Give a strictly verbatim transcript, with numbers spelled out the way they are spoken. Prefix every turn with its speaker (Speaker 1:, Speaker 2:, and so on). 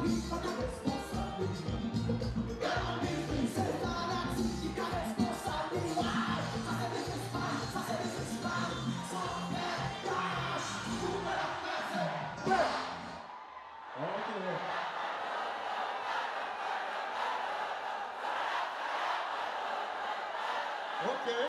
Speaker 1: rifa da responsabilidade. Eu não me princesa, fica responsabilidade. Fazer business plan, fazer business plan. Só quer cash, número fácil. Ok. Ok.